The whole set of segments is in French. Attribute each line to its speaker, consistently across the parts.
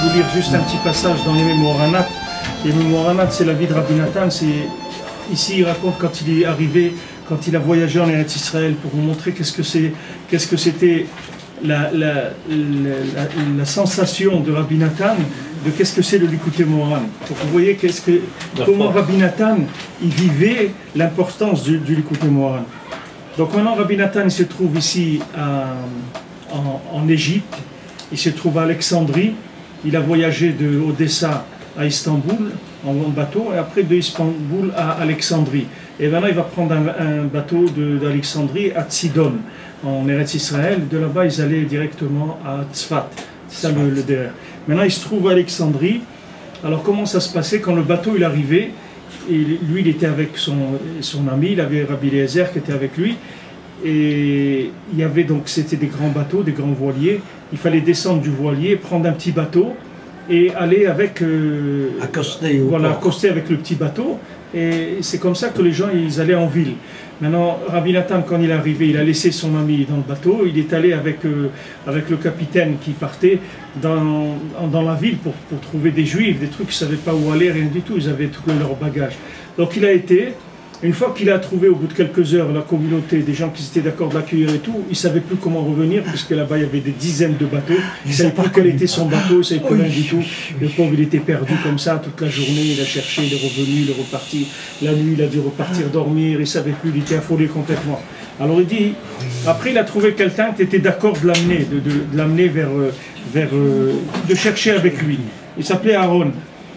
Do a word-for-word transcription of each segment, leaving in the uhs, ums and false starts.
Speaker 1: vous lire juste un petit passage dans les Mémoranat. Les Mémoranat, c'est la vie de Rabbi Nathan. Ici, il raconte quand il est arrivé, quand il a voyagé en Eretz Israël, pour vous montrer qu'est-ce que c'est, qu'est-ce que c'était la, la, la, la, la sensation de Rabbi Nathan, de qu'est-ce que c'est le Likutei Moharan. Donc vous voyez qu'est-ce que, comment Rabbi Nathan il vivait l'importance du, du Likutei Moharan. Donc maintenant Rabbi Nathan il se trouve ici à, en, en Égypte, il se trouve à Alexandrie, il a voyagé de Odessa à Istanbul en, en bateau et après de Istanbul à Alexandrie. Et maintenant il va prendre un, un bateau d'Alexandrie à Tzidon en Eretz Israël. De là-bas ils allaient directement à Tzfat. C'est ça le, le derrière. Maintenant il se trouve à Alexandrie. Alors comment ça se passait quand le bateau il arrivait? Et lui il était avec son, son ami, il avait Rabbi Eliezer qui était avec lui. Et il y avait donc, c'était des grands bateaux, des grands voiliers. Il fallait descendre du voilier, prendre un petit bateau et aller avec, euh,
Speaker 2: accoster,
Speaker 1: voilà, accoster avec le petit bateau. Et c'est comme ça que les gens ils allaient en ville. Maintenant, Rabbi Nathan, quand il est arrivé, il a laissé son ami dans le bateau. Il est allé avec, euh, avec le capitaine qui partait dans, dans la ville pour, pour trouver des juifs, des trucs qu'ils ne savaient pas où aller, rien du tout. Ils avaient tout leur bagage. Donc il a été. Une fois qu'il a trouvé au bout de quelques heures la communauté, des gens qui étaient d'accord de l'accueillir et tout, il ne savait plus comment revenir, puisque là-bas il y avait des dizaines de bateaux. Il ne savait pas quel était son bateau, il ne savait plus rien du tout. Le pauvre il était perdu comme ça toute la journée, il a cherché, il est revenu, il est reparti. La nuit il a dû repartir dormir, il ne savait plus, il était affolé complètement. Alors il dit, après il a trouvé quelqu'un qui était d'accord de l'amener, de, de, de l'amener vers, vers, de chercher avec lui. Il s'appelait Aaron.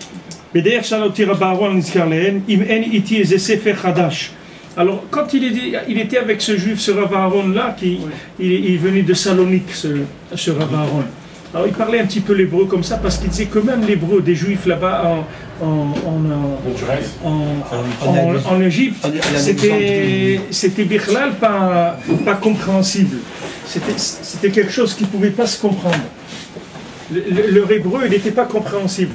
Speaker 1: Alors, quand il, est, il était avec ce juif, ce Rav Aaron là, qui, oui. il, il est venu de Salonique, ce, ce Rav Aaron. Alors, il parlait un petit peu l'hébreu comme ça, parce qu'il disait que même l'hébreu des juifs là-bas en, en, en, en, en, en Égypte, c'était bichlal pas, pas compréhensible. C'était quelque chose qui ne pouvait pas se comprendre. Le, le, leur hébreu, il n'était pas compréhensible.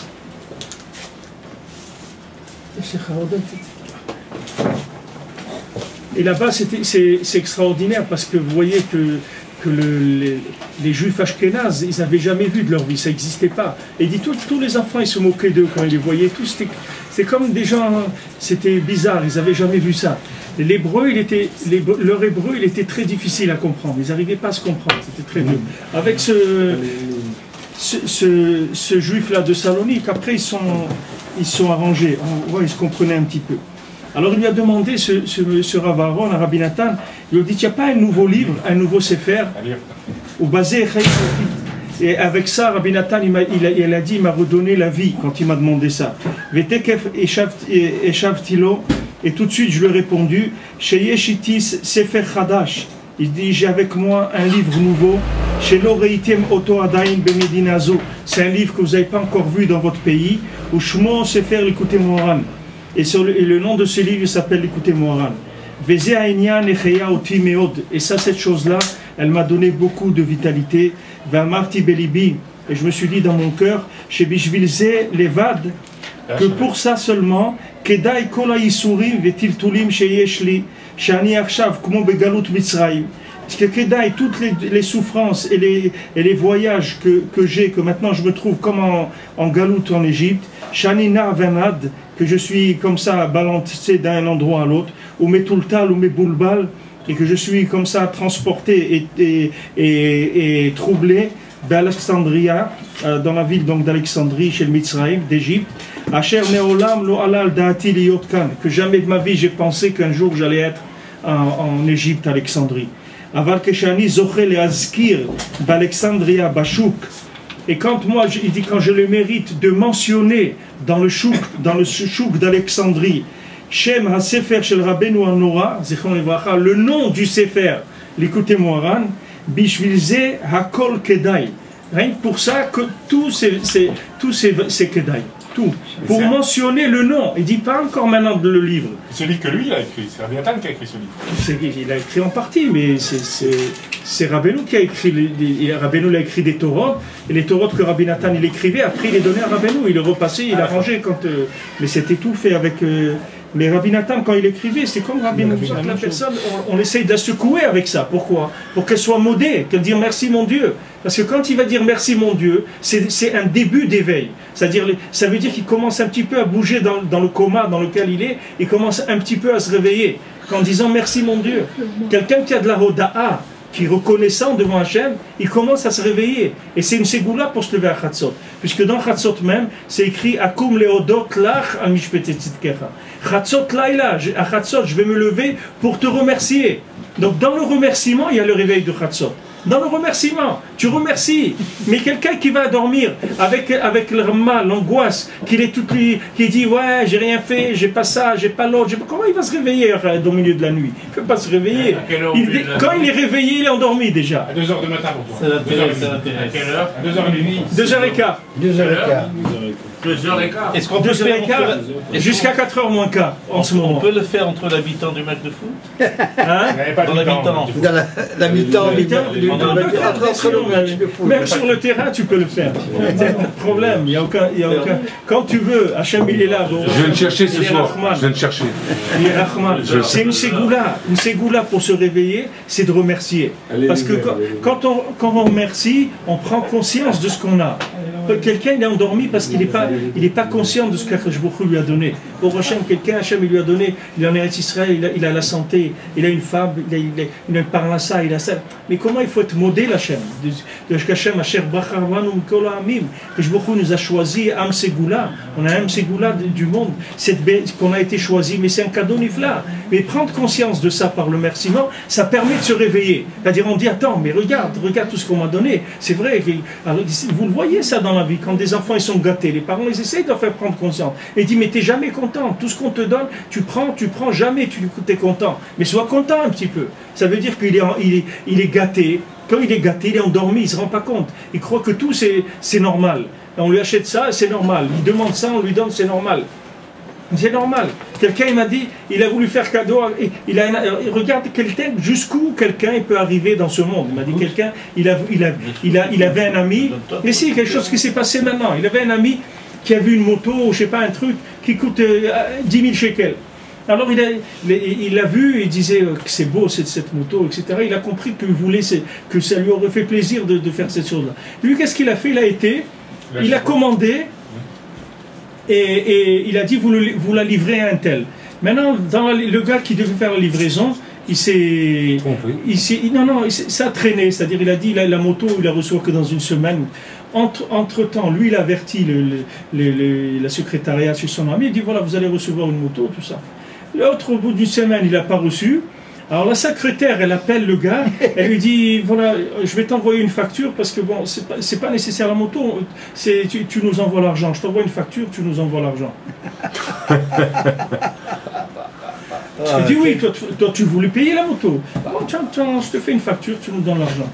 Speaker 1: Et là-bas, c'est extraordinaire parce que vous voyez que, que le, les, les juifs ashkénazes, ils n'avaient jamais vu de leur vie, ça n'existait pas. Et il dit, tous, tous les enfants, ils se moquaient d'eux quand ils les voyaient, tous, c'est comme des gens, c'était bizarre, ils n'avaient jamais vu ça. L'hébreu, il était, leur hébreu, il était très difficile à comprendre, ils n'arrivaient pas à se comprendre, c'était très dur. Avec ce, ce, ce, ce juif-là de Salonique, après, ils sont... ils sont arrangés, on voit, ils se comprenaient un petit peu. Alors il lui a demandé, ce, ce, ce Rav Aaron, à Rabbi Nathan, il lui a dit, il n'y a pas un nouveau livre, un nouveau sefer, ou basé, et avec ça, Rabbi Nathan, il a, il a, il a dit, il m'a redonné la vie quand il m'a demandé ça. Et tout de suite, je lui ai répondu, Sheyeshitis sefer chadash. Il dit, j'ai avec moi un livre nouveau, chez l'Oreitem Oto Adain Bemedinazo. C'est un livre que vous n'avez pas encore vu dans votre pays, où Shmo Sefer Likutei Moharan. Et, et le nom de ce livre s'appelle Likutei Moharan. Veze Aïnian Echeya Oti Meod. Et ça, cette chose-là, elle m'a donné beaucoup de vitalité. Vamarti Belibi. Et je me suis dit dans mon cœur, chez Bishvilze Levad, que pour ça seulement, Kedai Kola Yisurim Vetiltulim Sheyeshli. Shani Arshav, Kmo Begalut Mitzrayim. Parce que Kedai, toutes les, les souffrances et les, et les voyages que, que j'ai, que maintenant je me trouve comme en, en Galout en Égypte, Shani Narvenad, que je suis comme ça balancé d'un endroit à l'autre, ou Metultal ou Meboulbal, et que je suis comme ça transporté et, et, et, et troublé d'Alexandria, euh, dans la ville d'Alexandrie, chez le Mitzrayim, d'Égypte, Asher Neolam Lo Alal Daati Liyotkan, que jamais de ma vie j'ai pensé qu'un jour j'allais être en, en Égypte, Alexandrie. Aval Keshani Zoché le Azkir d'Alexandria Bachouk. Et quand moi, il dit quand je le mérite de mentionner dans le chouk, dans le chouk d'Alexandrie, Shem HaSefer Shel Rabbeinu Anora, le nom du Sefer, Likutei Moharan, Bishvilze Hakol Kedai. Rien que pour ça, que tous ces, ces, tous ces, ces Kedai. Tout. Pour mentionner le nom. Il ne dit pas encore maintenant le livre.
Speaker 3: Ce livre que lui, il a écrit. C'est Rabbi Nathan qui a écrit ce livre.
Speaker 1: Il a écrit en partie, mais c'est Rabbeinu qui a écrit. Les, Rabbeinu a écrit des Torotes. Et les Torotes que Rabbi Nathan il écrivait, après il les donnait à Rabbeinu. Il les repassait, il a rangé quand. Euh, mais c'était tout fait avec. Euh, Mais Rabbi Nathan, quand il écrivait, c'est comme Rabbi Nathan, la personne, on, on essaye de la secouer avec ça. Pourquoi? Pour qu'elle soit modée, qu'elle dise merci mon Dieu. Parce que quand il va dire merci mon Dieu, c'est un début d'éveil. C'est-à-dire, ça veut dire qu'il commence un petit peu à bouger dans, dans le coma dans lequel il est, et commence un petit peu à se réveiller. En disant merci mon Dieu. Quelqu'un qui a de la hoda'a, qui est reconnaissant devant Hachem, il commence à se réveiller. Et c'est une ségoula pour se lever à Chatzot. Puisque dans Chatzot même, c'est écrit Akum leodot lach al mishpete tzidkecha. Chatzot laïla, à Chatzot, je vais me lever pour te remercier. Donc dans le remerciement, il y a le réveil de Chatzot. Dans le remerciement, tu remercies. Mais quelqu'un qui va dormir avec, avec le mal, l'angoisse, qu'il est tout qui dit ouais, j'ai rien fait, j'ai pas ça, j'ai pas l'autre, comment il va se réveiller au milieu de la nuit? Il ne peut pas se réveiller. Il, quand il est réveillé, il est endormi déjà.
Speaker 3: À deux heures du matin pour toi.
Speaker 2: À quelle heure?
Speaker 3: À deux heures et demie.
Speaker 1: deux heures et quart.
Speaker 2: deux heures et quart.
Speaker 3: deux heures et quart.
Speaker 2: Est-ce qu'on peut
Speaker 1: faire jusqu'à quatre heures moins quart en ce moment?
Speaker 2: On peut le faire entre la mi-temps du match de foot?
Speaker 1: Hein?
Speaker 2: Dans la mi-temps.
Speaker 4: Dans la, la mi-temps,
Speaker 1: même sur le terrain, tu peux le faire. Il n'y a pas de problème. Il y a aucun, il y a aucun... Quand tu veux, Hachem, il est là. Bon,
Speaker 5: je viens de chercher ce soir. Je viens de chercher.
Speaker 1: C'est une ségoula. Une ségoula pour se réveiller, c'est de remercier. Parce que quand, quand, on, quand on remercie, on prend conscience de ce qu'on a. Quelqu'un il est endormi parce qu'il n'est pas, il n'est pas conscient de ce qu'Akadosh Baruch Hu lui a donné. Au Hachem, quelqu'un, Hachem, il lui a donné, il est en Eretz Israël, il a, il a la santé, il a une femme, il a, il a, il a une parnassa, il a ça. Mais comment il faut être modèle, Hachem? Hachem, Asher Bacharvanu Mikol Ha'amim. Akadosh Baruch Hu nous a choisi Am Ségoula. On a Am Ségoula du monde, qu'on a été choisi, mais c'est un cadeau nifla. Mais prendre conscience de ça par le remerciement, ça permet de se réveiller. C'est-à-dire, on dit attends, mais regarde, regarde tout ce qu'on m'a donné. C'est vrai, alors, vous le voyez ça dans la vie, quand des enfants ils sont gâtés, les parents ils essayent de leur faire prendre conscience. Et ils disent mais t'es jamais content, tout ce qu'on te donne, tu prends, tu prends, jamais tu es content. Mais sois content un petit peu. Ça veut dire qu'il est, il est, il est gâté. Quand il est gâté, il est endormi, il ne se rend pas compte. Il croit que tout c'est normal. On lui achète ça, c'est normal. Il demande ça, on lui donne, c'est normal. C'est normal. Quelqu'un il m'a dit, il a voulu faire cadeau, il a, il regarde quelqu'un, jusqu'où quelqu'un peut arriver dans ce monde. Il m'a dit quelqu'un, il, a, il, a, il, a, il avait un ami, mais si, quelque chose qui s'est passé maintenant. Il avait un ami qui a vu une moto, ou je sais pas, un truc, qui coûte euh, dix mille shekels. Alors il a, il l'a vu, il disait que c'est beau cette, cette moto, et cetera. Il a compris que, voulait, que ça lui aurait fait plaisir de, de faire cette chose-là. Lui, qu'est-ce qu'il a fait? Il a été, il a commandé, et, et il a dit, vous, le, vous la livrez à un tel. Maintenant, dans la, le gars qui devait faire la livraison, il s'est... Non, non, il ça a traîné, c'est-à-dire il a dit, la, la moto, il la reçoit que dans une semaine. Entre, entre temps, lui, il a averti le, le, le, la secrétariat chez son ami, il dit, voilà, vous allez recevoir une moto, tout ça. L'autre, au bout d'une semaine, il n'a pas reçu. Alors la secrétaire, elle appelle le gars, elle lui dit, voilà, je vais t'envoyer une facture parce que bon, c'est pas, c'est pas nécessaire la moto, tu, tu nous envoies l'argent, je t'envoie une facture, tu nous envoies l'argent. Je dis oui, toi, toi tu voulais payer la moto. Bon, tiens, tiens, je te fais une facture, tu nous donnes l'argent.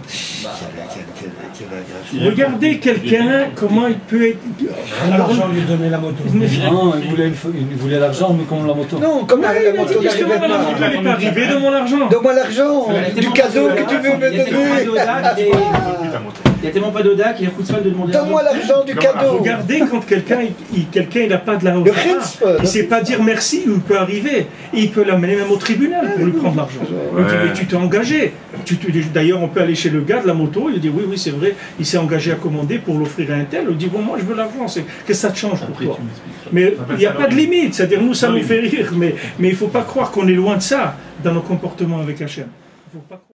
Speaker 1: Regardez quelqu'un, comment il peut être...
Speaker 4: L'argent lui donner la moto.
Speaker 6: Non, il voulait, il voulait l'argent, mais comme la moto.
Speaker 4: Non, comme la, la moto.
Speaker 1: Qu'est-ce que la moto n'est pas arrivée? Donne-moi l'argent.
Speaker 4: Donne-moi l'argent du cadeau que tu veux me donner.
Speaker 7: Il n'y a tellement pas d'Oda qu'il y a coup de de demander.
Speaker 4: Donne-moi l'argent du cadeau.
Speaker 1: Regardez quand quelqu'un il, quelqu'un il n'a pas de l'argent, il ne sait pas dire merci, il peut arriver. Et il peut l'amener même au tribunal pour lui prendre l'argent. Ouais. Mais tu t'es engagé. D'ailleurs, on peut aller chez le gars de la moto, il dit oui, oui, c'est vrai, il s'est engagé à commander pour l'offrir à un tel. Il dit bon, moi je veux l'argent, qu'est-ce que ça te change pour toi? Mais il n'y a pas de limite, c'est-à-dire nous ça nous fait rire, mais, mais il ne faut pas croire qu'on est loin de ça dans nos comportements avec Hachem. Il faut pas